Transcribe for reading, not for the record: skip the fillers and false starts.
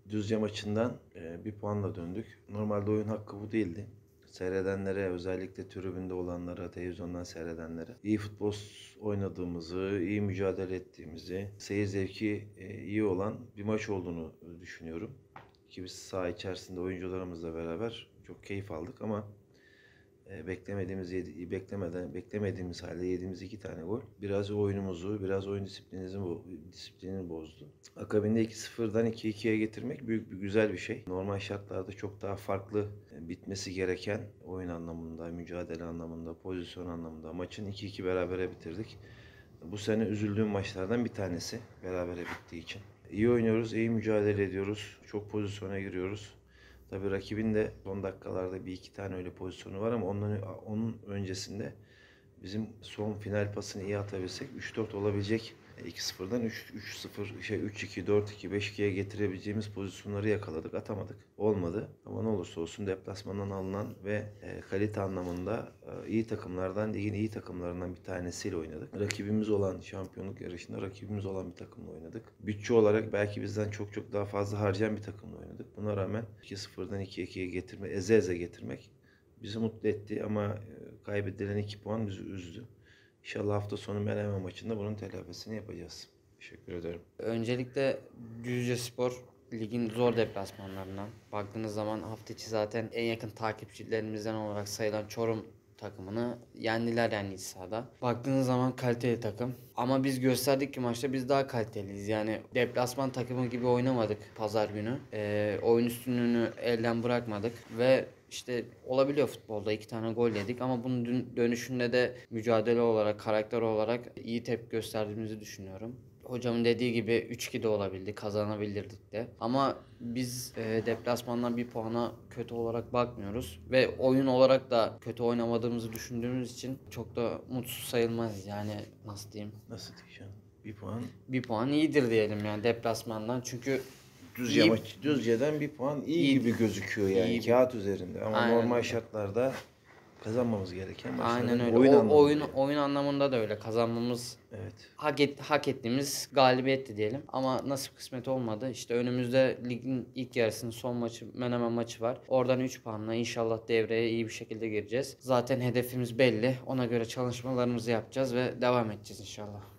Düzce maçından bir puanla döndük. Normalde oyun hakkı bu değildi. Seyredenlere, özellikle tribünde olanlara, televizyondan seyredenlere iyi futbol oynadığımızı, iyi mücadele ettiğimizi, seyir zevki iyi olan bir maç olduğunu düşünüyorum. Ki biz saha içerisinde oyuncularımızla beraber çok keyif aldık ama beklemediğimiz halde yediğimiz 2 tane gol biraz oyunumuzu, biraz oyun disiplinini bozdu. Akabinde 2-0'dan 2-2'ye getirmek büyük bir güzel bir şey. Normal şartlarda çok daha farklı bitmesi gereken oyun anlamında, mücadele anlamında, pozisyon anlamında maçın 2-2 berabere bitirdik. Bu sene üzüldüğüm maçlardan bir tanesi berabere bittiği için. İyi oynuyoruz, iyi mücadele ediyoruz. Çok pozisyona giriyoruz. Tabii rakibin de son dakikalarda bir iki tane öyle pozisyonu var ama onun öncesinde bizim son final pasını iyi atabilsek 3-4 olabilecek 2-0'dan 3-0, 3-2, 4-2, 5-2'ye getirebileceğimiz pozisyonları yakaladık, atamadık. Olmadı. Ama ne olursa olsun deplasmandan alınan ve kalite anlamında iyi takımlardan, ligin iyi takımlarından bir tanesiyle oynadık. Rakibimiz olan, şampiyonluk yarışında rakibimiz olan bir takımla oynadık. Bütçe olarak belki bizden çok daha fazla harcayan bir takımla oynadık. Buna rağmen 2-0'dan 2-2'ye eze getirmek bizi mutlu etti ama kaybedilen 2 puan bizi üzdü. İnşallah hafta sonu Menemen maçında bunun telafisini yapacağız. Teşekkür ederim. Öncelikle Düzcespor ligin zor deplasmanlarından. Baktığınız zaman hafta içi zaten en yakın takipçilerimizden olarak sayılan Çorum takımını yendiler yani iç sahada. Baktığınız zaman kaliteli takım. Ama biz gösterdik ki maçta biz daha kaliteliyiz. Yani deplasman takımı gibi oynamadık pazar günü. Oyun üstünlüğünü elden bırakmadık ve işte olabiliyor futbolda 2 tane gol yedik ama bunun dönüşünde de mücadele olarak, karakter olarak iyi tepki gösterdiğimizi düşünüyorum. Hocamın dediği gibi 3-2 de olabildi, kazanabilirdik de. Ama biz deplasmandan bir puana kötü olarak bakmıyoruz. Ve oyun olarak da kötü oynamadığımızı düşündüğümüz için çok da mutsuz sayılmaz. Yani nasıl diyeyim? Nasıl diyeceğim? Bir puan. Bir puan iyidir diyelim yani deplasmandan. Çünkü iyi, Düzce'den bir puan iyi iyi, gibi gözüküyor yani iyi bir... kağıt üzerinde. Ama Aynen normal öyle. şartlarda kazanmamız gereken Aynen maçların öyle. oyun Oyun anlamında. oyun anlamında da öyle. Kazanmamız Evet. hak ettiğimiz galibiyetti diyelim. Ama nasip kısmet olmadı. İşte önümüzde ligin ilk yarısının son maçı, Menemen maçı var. Oradan 3 puanla inşallah devreye iyi bir şekilde gireceğiz. Zaten hedefimiz belli. Ona göre çalışmalarımızı yapacağız ve devam edeceğiz inşallah.